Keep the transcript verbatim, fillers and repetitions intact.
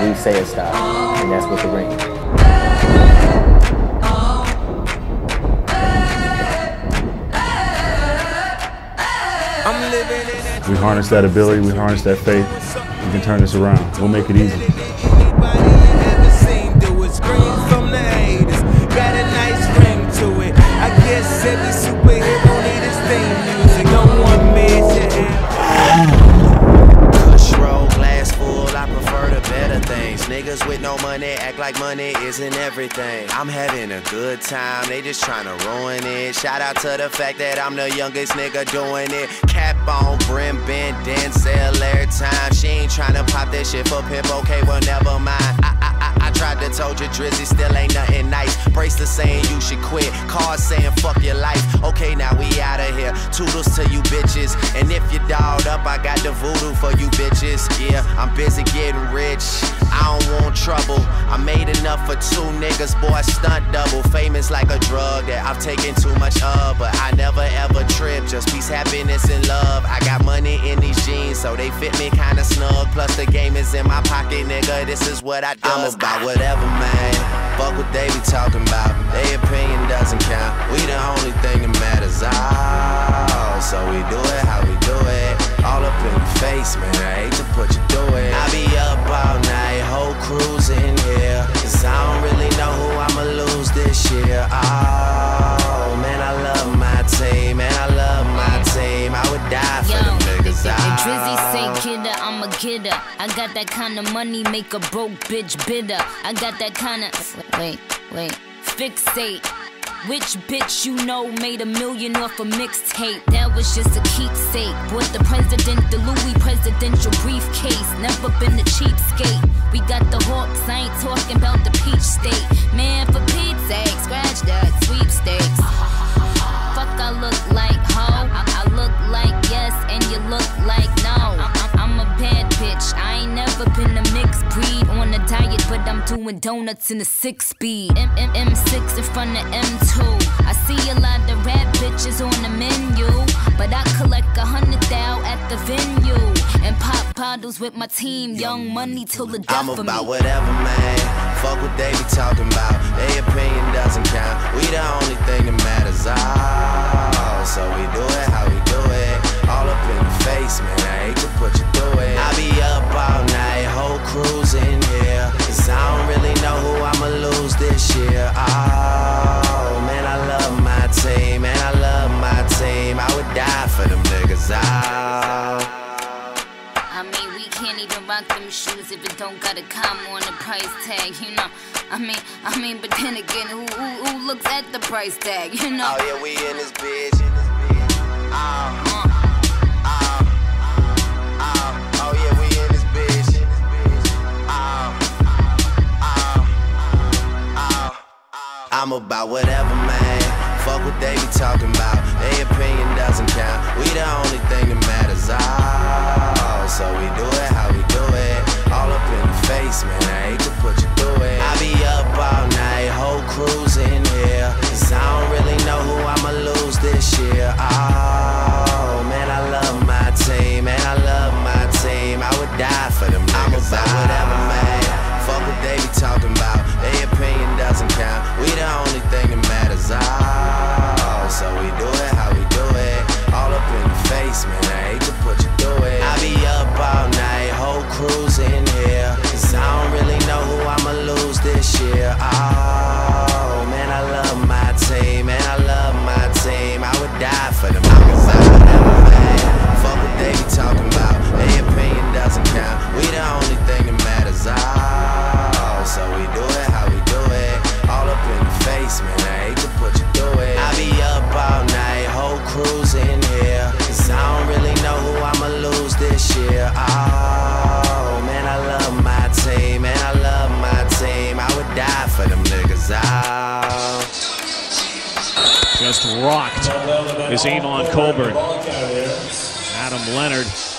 we say it stop, and that's what the ring is. We harness that ability, we harness that faith, we can turn this around. We'll make it easy. Niggas with no money act like money isn't everything. I'm having a good time, they just tryna ruin it. Shout out to the fact that I'm the youngest nigga doing it. Cap on, brim bend, Denzel every time. She ain't tryna pop that shit for pimp, okay, well never mind. I, I, I, I tried to told you Drizzy still ain't nothing nice. Bracelet saying you should quit, cards saying fuck your life. Okay, now we outta here, toodles to you bitches. And if you dolled up, I got the voodoo for you bitches. Yeah, I'm busy getting rich, I don't want trouble. I made enough for two niggas, boy, stunt double. Famous like a drug that I've taken too much of, but I never ever trip, just peace, happiness, and love. I got money in these jeans, so they fit me kinda snug. Plus the game is in my pocket, nigga, this is what I do. I'm about whatever, man. Fuck what they be talking about, their opinion doesn't count. We the only thing that matters, oh, so we do it how we do it. All up in your face, man, I hate to put you through it. I be up all night, whole crew's in here, cause I don't really know who I'ma lose this year. Oh, man, I love my team, man, I love my team. I would die for Yo, them niggas. If, if Drizzy say kidder, I'm a kidder. I got that kind of money, make a broke bitch bitter. I got that kind of, wait, wait, fixate. Which bitch you know made a million off a mixtape? That was just a keepsake. Bought the president the Louis presidential briefcase. Never been a cheapskate. We got the Hawks, I ain't talking about the peach state. Man, for Pete's sake, scratch that sweepstakes. Fuck, I look like ho. I, I look like yes, and you look like no. I, I, I'm a bad bitch. I ain't never been a mixed breed. On a diet, but I'm doing donuts in a six speed. M M M six in front of M two. I see a lot of rap bitches on the menu, but I collect a hundred thou at the venue and pop bottles with my team. Young money till the death of me. I'm about whatever, man. Fuck what they be talking about, their opinion doesn't count. We the only thing that matters, oh, so we do it how we do it. All up in your face, man, I hate to put you through it. I be up all night, whole crew's in here, cause I don't really know who I'ma lose this year. Oh, man, I love my team, man, I love my team. I would die for them niggas, oh. I mean, we can't even rock them shoes if it don't got a comma on the price tag, you know. I mean, I mean, but then again, who who, who looks at the price tag, you know? Oh yeah, we in this bitch. Oh, Uh. oh, oh, oh yeah, we in this bitch. Oh, oh, oh. I'm about whatever, man. Fuck what they be talking about, their opinion doesn't count. We the only thing that matters, oh, so we do it how we do it. All up in your face, man, I hate to put you through it. I be up all night, whole crew's in here, cause I don't really know who I'ma lose this year. Oh, man, I love my team, man, I love my team. I would die for them niggas. I'm about whatever, man. Fuck what they be talking about, their opinion doesn't count. We the only thing that matters, oh, so we do it how we do it. All up in your face, man, I hate to put you through it. I be up all night, whole crew's in here, cause I don't really know who I'ma lose this year. Oh, man, I love my team, man, I love my team. I would die for them. I'm about whatever, man. Fuck what they be talking about, their opinion doesn't count. We the only thing that matters, oh, so we do it how we do it. All up in your face, man, I hate to put you through it. I be up all night, whole crew's in here, cause I don't really know who I'ma lose this year. Oh, man, I love my team, man, I love my team. I would die for them niggas, oh. Just rocked is Avon Coburn. Adam Leonard